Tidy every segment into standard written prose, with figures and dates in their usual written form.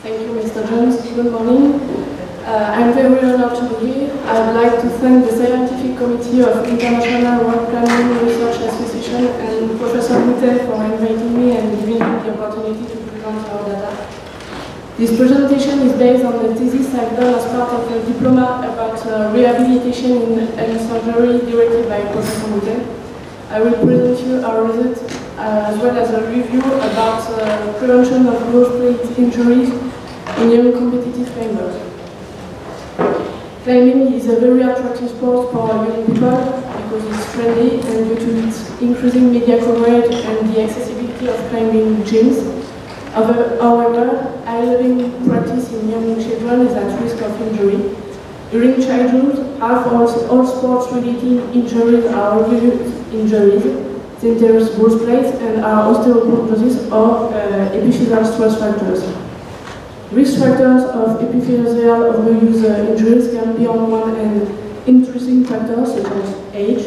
Thank you, Mr. Jones. Good morning. I'm very honored to be here. I'd like to thank the Scientific Committee of International Work Planning Research Association and Professor Moutet for inviting me and giving me the opportunity to present our data. This presentation is based on the thesis I've done as part of a diploma about rehabilitation in hand surgery directed by Professor Moutet. I will present you our results as well as a review about prevention of growth plate injuries in young competitive climbers. Climbing is a very attractive sport for young people because it's friendly and due to its increasing media coverage and the accessibility of climbing gyms. However, high-level practice in young children is at risk of injury. During childhood, half of all sports-related injuries are obvious injuries, synthesis growth plates, and are osteoporosis or epiphyseal stress fractures. Risk factors of epiphyseal overuse injuries can be on one hand intrinsic factors such as age,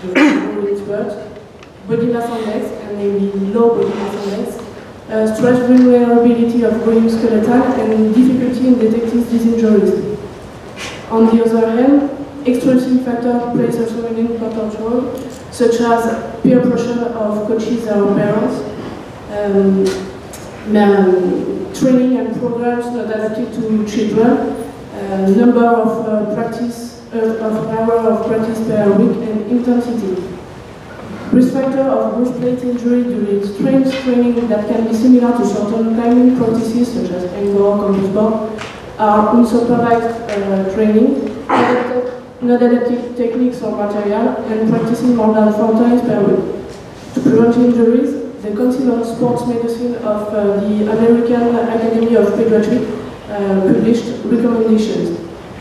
body mass index, and maybe low body mass index, stress vulnerability of growing skeleton, and difficulty in detecting these injuries. On the other hand, extrinsic factors plays also an important role, such as peer pressure of coaches or parents, training and programs not adapted to children, number of hour of practice per week, and intensity. Risk factor of growth plate injury during strength training that can be similar to certain climbing practices such as angle, compass board, are unsupervised training, not adapted techniques or material, and practicing more than 4 times per week. To prevent injuries, the Council on Sports Medicine of the American Academy of Pediatrics published recommendations.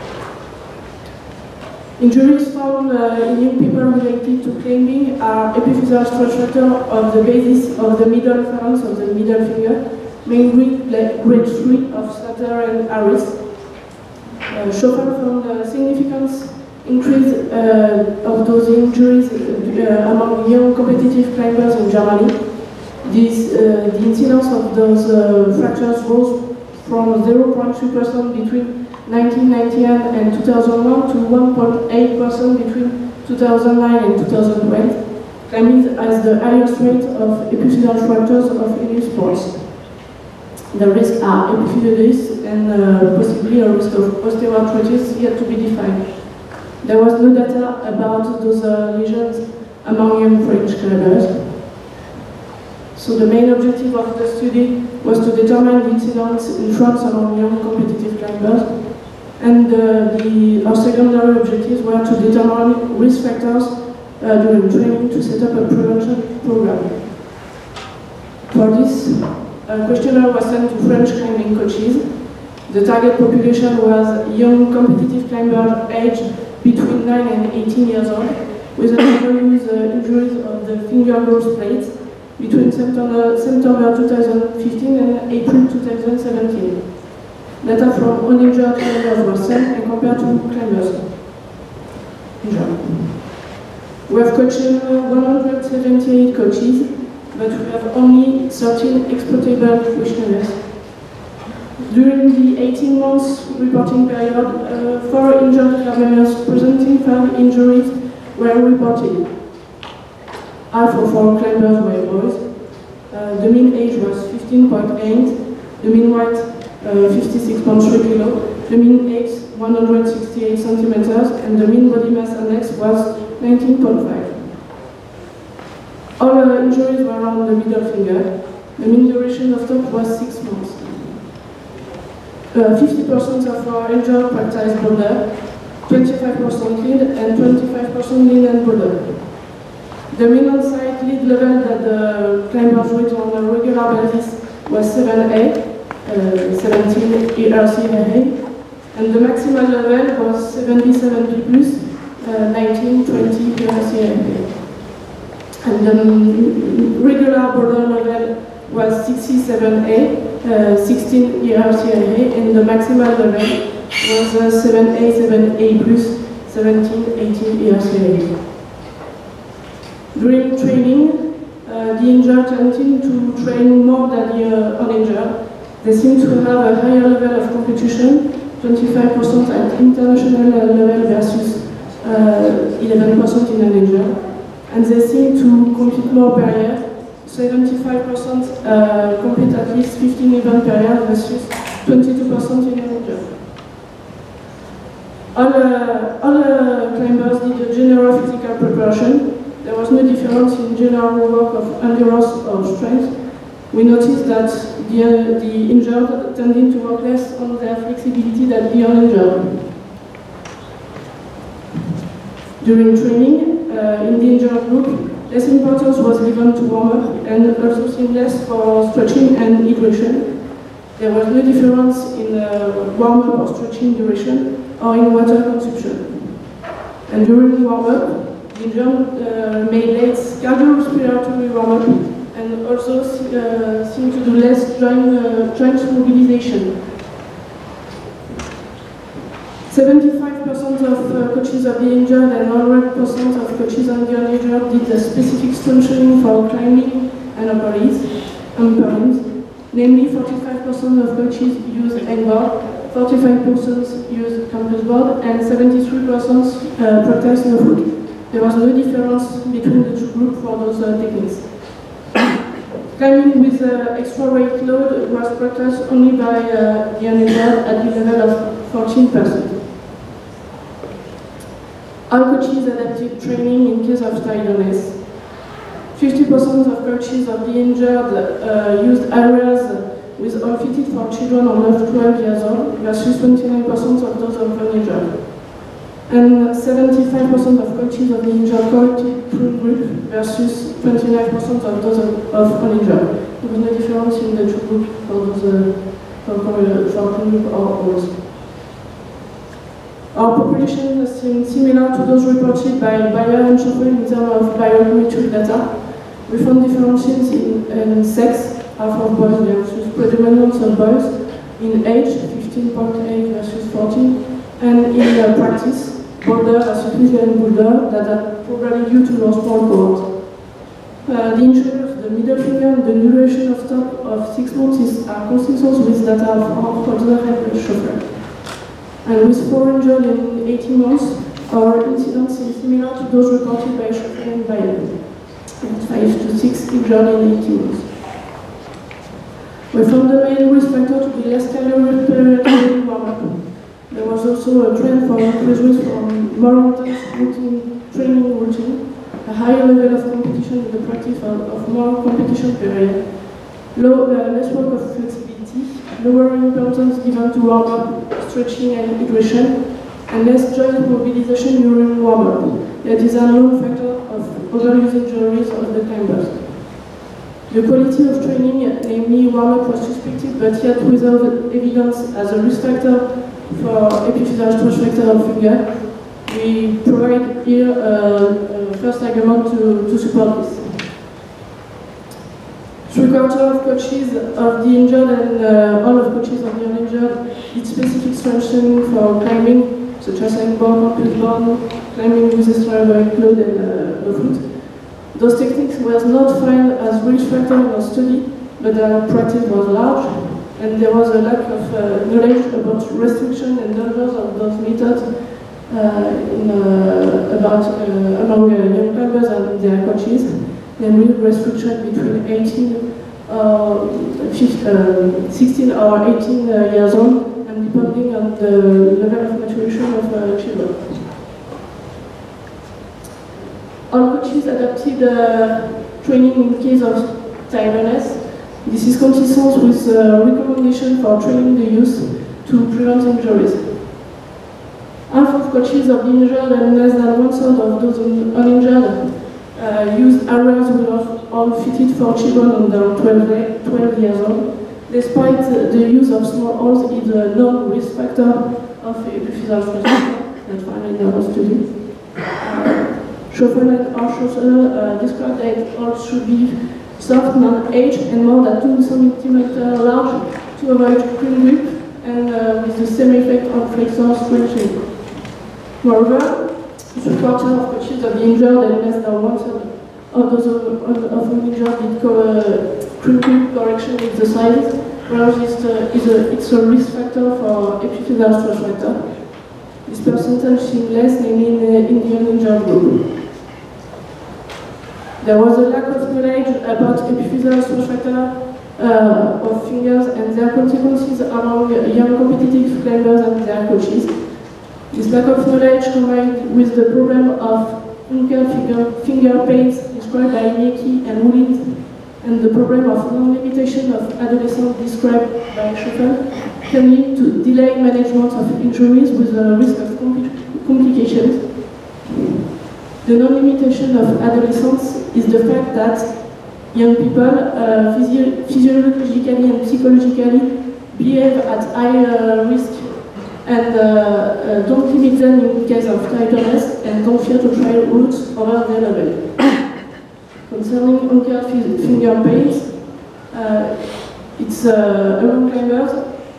Injuries found in young people related to climbing are epiphyseal stress fracture of the basis of the middle phalanx of the middle finger, mainly grade 3 of Slater and Harris. Schoffen found significant increase of those injuries among young competitive climbers in Germany. The incidence of those fractures rose from 0.3% between 1991 and 2001 to 1.8% between 2009 and 2012, climbing has the highest rate of epiphyseal fractures of any sports. The risks are epiphyseal and possibly a risk of osteoarthritis yet to be defined. There was no data about those lesions among young French climbers. So the main objective of the study was to determine the incidence in France among young competitive climbers, and our secondary objectives were to determine risk factors during training to set up a prevention program. For this, a questionnaire was sent to French climbing coaches. The target population was young competitive climbers aged between 9 and 18 years old, with an overuse injuries of the finger growth plates between September 2015 and April 2017. Data from uninjured climbers were sent and compared to climbers injured. We have coached 178 coaches, but we have only 13 exploitable questionnaires. During the 18 months reporting period, 4 injured climbers presenting 5 injuries were reported. Half of all climbers were boys. The mean age was 15.8, the mean weight 56.3 kg, the mean age 168 centimeters, and the mean body mass index was 19.5. All injuries were on the middle finger. The mean duration of stop was 6 months. 50% of our injured practiced boulder, 25% lead, and 25% lean and boulder. The mean on-site lead level that the climbers reach on a regular basis was 7A, 17 ERCA, and the maximum level was 77B+, 1920 ERCA. And the regular border level was 67A, 16 ERCA, and the maximum level was 7A, 7A+, 17, 18 ERCA. During training, the injured tended to train more than the uninjured, They seem to have a higher level of competition, 25% at international level versus 11% in uninjured. And they seem to compete more per year. 75% compete at least 15 events per year versus 22% in uninjured. All climbers did a general physical preparation. There was no difference in general work of endurance or strength. We noticed that the injured tended to work less on their flexibility than the uninjured. During training, in the injured group, less importance was given to warm-up and also seen less for stretching and hydration. There was no difference in warm-up or stretching duration or in water consumption. And during warm-up, the injured made late cardiorespiratory warm-up and also seemed to do less joint mobilization. 75% of coaches of the injured and 100% of coaches on the uninjured did a specific strengthening for climbing and upper limbs. Namely, 45% of coaches use hangboard, 45% use campus board, and 73% practice no foot. There was no difference between the two groups for those techniques. Climbing with extra weight load was practiced only by the uninjured at the level of 14%. All coaches adapted training in case of tiredness. 50% of coaches of the injured used areas with all fitted for children under 12 years old versus 29% of those of uninjured. And 75% of coaches of the injured corrected through group versus 29% of those of uninjured. There was no difference in the two groups for those for group or others. Our population seems similar to those reported by Bayer and Schoffel in terms of biometric data. We found differences in sex, half of boys versus predominance of boys, in age, 15.8 versus 14, and in practice, boulder versus New boulder, that are probably due to low small cohort. The injuries, the middle finger, and the duration of stop of 6 months are consistent with data of Holzer and Schoffel. And with 4 injured in 18 months, our incidence is similar to those reported by Schoffel and Bayer. 5 to 6 injured in 18 months. We found the main risk factor to be less cardiorespiratory warm-up. There was also a trend for increased risk from more intense training routine, a higher level of competition in the practice of more competition period, less work of flexibility, lower importance given to warm-up, stretching and hydration, and less joint mobilization during warm-up. That is a known factor of overuse injuries of the climbers. The quality of training, namely warm-up, was suspected but yet without evidence as a risk factor for epiphyseal stretch factor of finger. We provide here a first argument to support this. 3/4 of coaches of the injured and all of coaches of the uninjured did specific strengthening for climbing, such as hangboard, campus board, climbing with extra weight load and no foot. Those techniques were not found as risk factor in our study, but their practice was large, and there was a lack of knowledge about restriction and dangers of those methods among young climbers and their coaches, namely restriction between 16 or 18 years old, and depending on the level of maturation of children. All coaches adapted training in case of tiredness. This is consistent with recommendation for training the youth to prevent injuries. Half of coaches of the injured and less than 1/3 of those uninjured used areas all fitted for children under 12 years old. Despite the use of small holes is a non-risk factor of epiphyseal stretch that found in our study. Schoffel and Schoffel described that holes should be soft, non-edge, and more than 2 cm large to avoid cream grip and with the same effect on flexor stretching. Moreover, 3/4 of coaches of the injured and less than 1/3 of those of uninjured did cream grip correction with the size, whereas it's a risk factor for epiphyseal stress fracture. This percentage seemed less, namely in the Indian injured group. There was a lack of knowledge about epiphyseal stress fracture of fingers and their consequences among young competitive climbers and their coaches. This lack of knowledge combined with the problem of finger pains described by Mieki and Woolins, and the problem of non-limitation of adolescents described by Schoffel, can lead to delayed management of injuries with a risk of complications. The non-limitation of adolescents is the fact that young people physiologically and psychologically behave at high risk and don't limit them in case of tenderness and don't fear to try routes over their level. Concerning anchored finger pains, it's among climbers,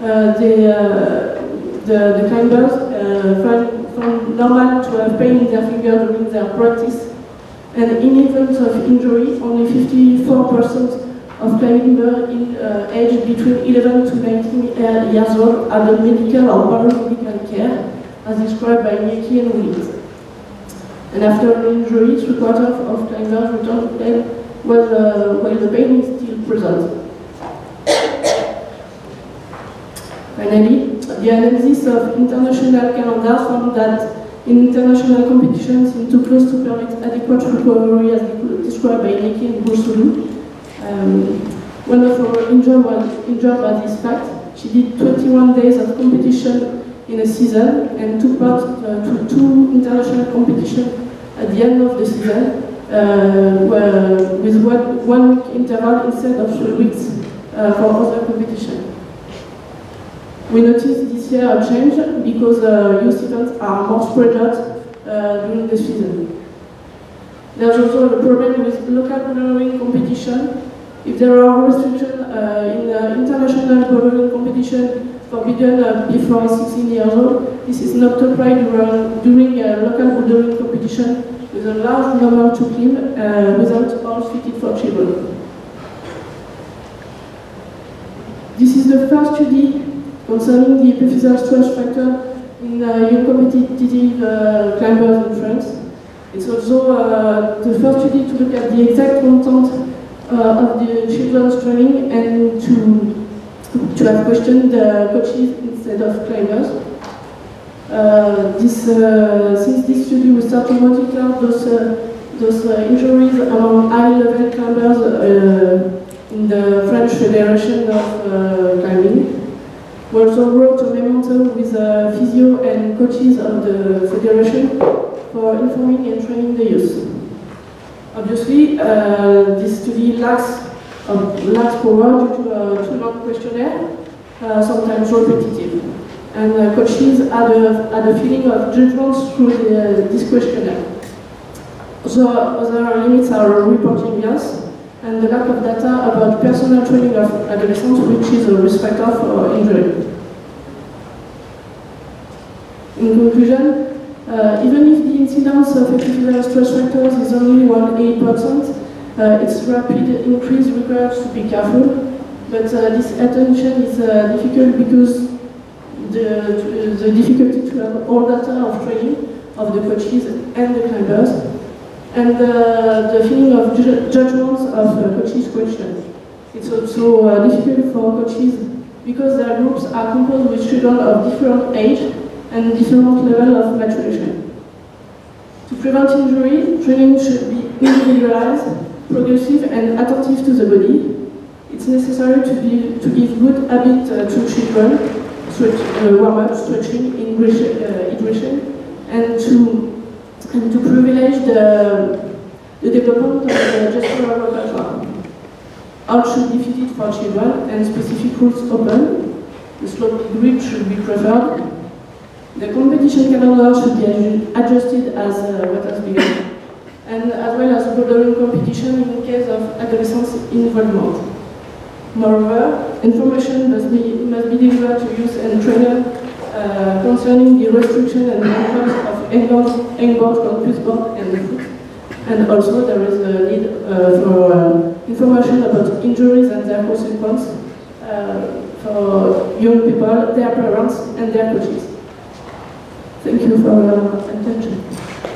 the climbers find normal to have pain in their finger during their practice, and in event of injury, only 54% of climbers in age between 11 to 19 years old are the medical or paramedical care, as described by Mieki and Woolins. And after an injury, 3/4 of climbers return to play while the pain is still present. Finally, the analysis of international calendars found that in international competitions in too close to permit adequate recovery, as described by Mieki and Boursoulou. One of our injured was injured by this fact. She did 21 days of competition in a season and took part to 2 international competitions at the end of the season, with one week interval instead of 3 weeks for other competition. We noticed this year a change because youth events are more spread out during the season. There's also a problem with local bouldering competition. If there are restrictions in international bouldering competition forbidden before 16 years old, this is not applied during local bouldering competition with a large number to climb without halls fitted for children. This is the first study concerning the epiphyseal stress fracture in young competitive climbers in France. It's also the first study to look at the exact content of the children's training and to have questioned the coaches instead of climbers. Since this study, we start to monitor those injuries among high-level climbers in the French Federation of Climbing. We also wrote a memorandum with physio and coaches of the Federation for informing and training the youth. Obviously, this study lacks power due to a too-long questionnaire, sometimes repetitive. And coaches had a feeling of judgment through this questionnaire. So other limits are reporting bias and the lack of data about personal training of adolescents, which is a risk factor for injury. In conclusion, even if the incidence of epiphyseal stress fractures is only 1.8%, its rapid increase requires to be careful. But this attention is difficult because the difficulty to have all data of training of the coaches and the climbers, and the feeling of judgments of coaches' questions. It's also difficult for coaches because their groups are composed with children of different age and different level of maturation. To prevent injury, training should be individualized, progressive and attentive to the body. It's necessary to give good habit to children, warm-up, stretching, hydration, and to privilege the development of the gestural repertoire. All should be fitted for children and specific rules open. The slope grip should be preferred. The competition calendar should be adjusted as what has begun, and as well as bouldering competition in case of adolescents involvement. Moreover, information must be delivered to youth and trainers concerning the restriction and the impact of hangboard, campus board, and foot. And also there is a need for information about injuries and their consequences, for young people, their parents, and their coaches. Thank you for your attention.